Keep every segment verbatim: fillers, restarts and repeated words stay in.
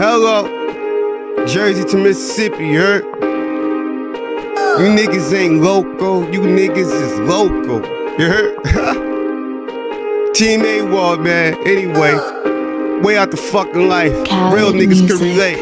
Hello, Jersey to Mississippi, you heard? You niggas ain't local, you niggas is local, you heard? Team A-Wall, man, anyway. Way out the fucking life, Cali real niggas music. can relate.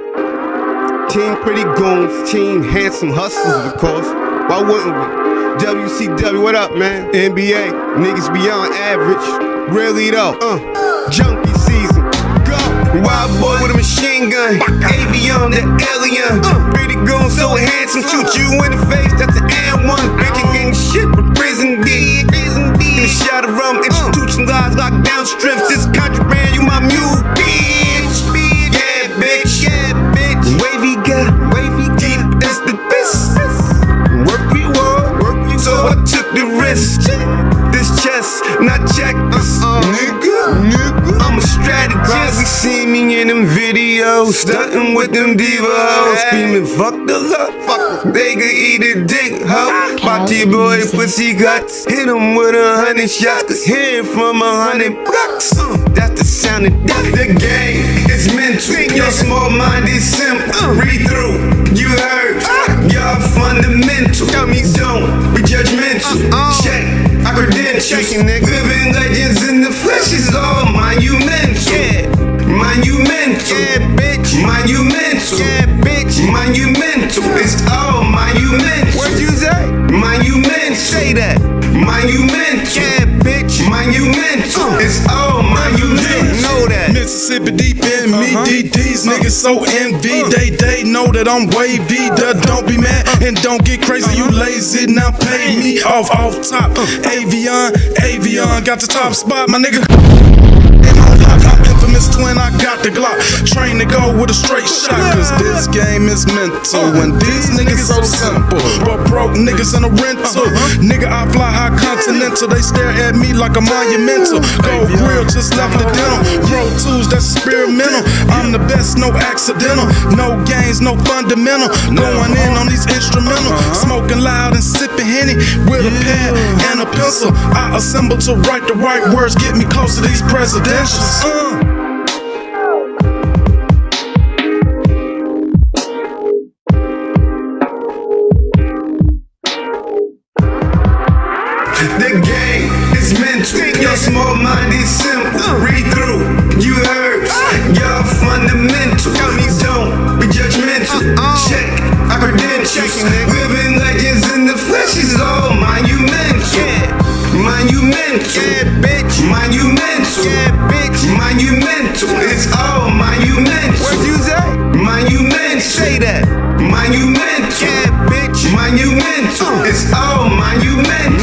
Team Pretty Goons, Team Handsome Hustlers, of course. Why wouldn't we? W C W, what up, man? N B A, niggas beyond average. Really though, uh, junkie season. Go! Wild boy with a machine gun. Avion, the alien. Uh, Pretty Goons, so handsome, shoot you in the face. That's an and one. Bitch, gang shit for prison D. Prison D. A shot of rum, institutionalized, lockdown strips. This contraband, you my mule, bitch. Yeah, bitch. Yeah, bitch. Wavy guy, wavy deep is the best. Work we were, work we so I took the risk. This chest, not check this, uh, nigga, nigga. I'm a strategist. You see me in them videos, stunting with them diva hoes, screaming fuck the love, fuck. They could eat a dick, ho. Body boy, pussy guts, hit 'em with a hundred shots, cause hearing from a hundred blocks. Uh, that's the sound of death. The game is mental. Your small mind is simple. Read through, you heard. Y'all fundamental. Don't be judgmental. Check our credentials. Living legends in the flesh is all monumental. Yeah. Monumental. Yeah, bitch. Monumental. Yeah, bitch. Monumental. It's all monumental. What'd you say? Monumental. Say that. Monumental. Yeah, bitch. Monumental. Uh. It's all monumental. Know that. Mississippi deep in me, Uh-huh. D Ds, niggas so envy. They they know that I'm wavy. Duh, don't be mad and don't get crazy. You lazy, now pay me off off top. Avion, Avion, got the top spot, my nigga. I'm infamous twin, I got the Glock. Train to go with a straight shot, cause this game is mental. And these niggas so simple, but broke niggas in a rental. Nigga, I fly high continental. They stare at me like a monumental. Gold grill, just left the dental. Pro tools, that's experimental. I'm the best, no accidental. No games, no fundamental. Going in on these instrumental. Smoking loud and sipping Henny with a pad and a pencil. I assemble to write the right words, get me close to these presidentials. Uh. The game is mental. Your small mind is simple. Read through, you heard. Y'all fundamental. Don't be judgmental. Check our credentials. Living legends in the flesh is all monumental. Monumental. Yeah, bitch. Monumental. Yeah, bitch. Monumental. It's all monumental. What'd you say? Monumental. Say that. Monumental. Yeah, bitch. Monumental. It's all monumental.